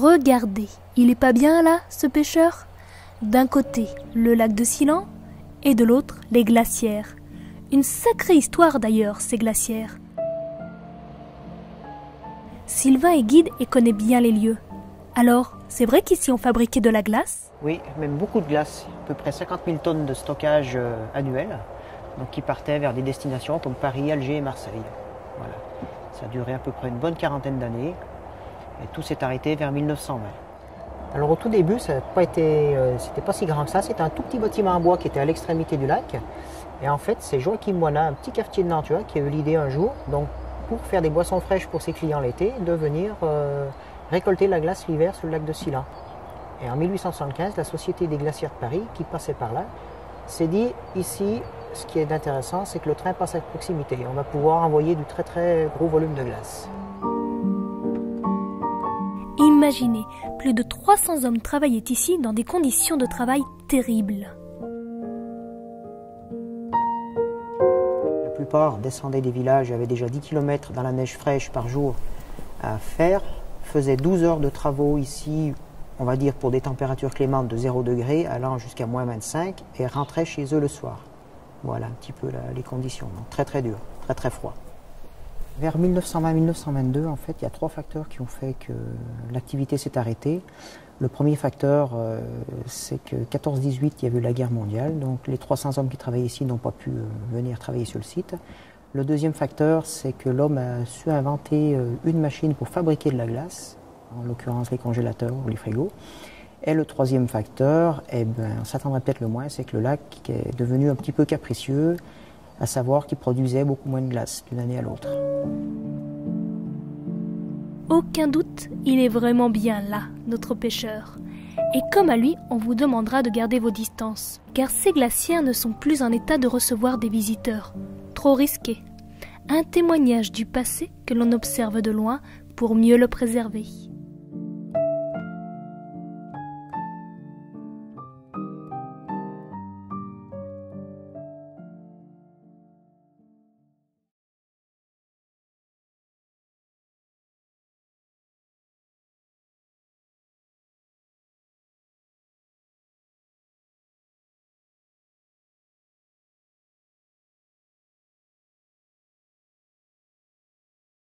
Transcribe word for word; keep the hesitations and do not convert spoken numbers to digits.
Regardez, il est pas bien là, ce pêcheur? D'un côté, le lac de Silan, et de l'autre, les glacières. Une sacrée histoire d'ailleurs, ces glacières. Sylvain est guide et connaît bien les lieux. Alors, c'est vrai qu'ici on fabriquait de la glace? Oui, même beaucoup de glace, à peu près cinquante mille tonnes de stockage euh, annuel, donc qui partaient vers des destinations comme Paris, Alger et Marseille. Voilà. Ça a duré à peu près une bonne quarantaine d'années, et tout s'est arrêté vers mille neuf cent vingt. Alors au tout début, ça n'a pas été, euh, c'était pas si grand que ça, c'était un tout petit bâtiment en bois qui était à l'extrémité du lac, et en fait c'est Joachim Moina, un petit cafetier de Nantua, qui a eu l'idée un jour, donc pour faire des boissons fraîches pour ses clients l'été, de venir euh, récolter la glace l'hiver sur le lac de Silan. Et en mille huit cent soixante-quinze, la Société des glacières de Paris, qui passait par là, s'est dit, ici, ce qui est intéressant, c'est que le train passe à proximité. On va pouvoir envoyer du très très gros volume de glace. Imaginez, plus de trois cents hommes travaillaient ici dans des conditions de travail terribles. La plupart descendaient des villages, avaient déjà dix kilomètres dans la neige fraîche par jour à faire, faisaient douze heures de travaux ici, on va dire pour des températures clémentes de zéro degré, allant jusqu'à moins vingt-cinq, et rentraient chez eux le soir. Voilà un petit peu la, les conditions, donc très très dur, très très froid. Vers mille neuf cent vingt mille neuf cent vingt-deux, en fait, il y a trois facteurs qui ont fait que l'activité s'est arrêtée. Le premier facteur, euh, c'est que quatorze dix-huit, il y a eu la guerre mondiale, donc les trois cents hommes qui travaillaient ici n'ont pas pu euh, venir travailler sur le site. Le deuxième facteur, c'est que l'homme a su inventer euh, une machine pour fabriquer de la glace, en l'occurrence les congélateurs ou les frigos. Et le troisième facteur, eh ben, on s'attendrait peut-être le moins, c'est que le lac est devenu un petit peu capricieux, à savoir qu'il produisait beaucoup moins de glace d'une année à l'autre. Aucun doute, il est vraiment bien là, notre pêcheur. Et comme à lui, on vous demandera de garder vos distances, car ces glacières ne sont plus en état de recevoir des visiteurs. Trop risqué. Un témoignage du passé que l'on observe de loin pour mieux le préserver.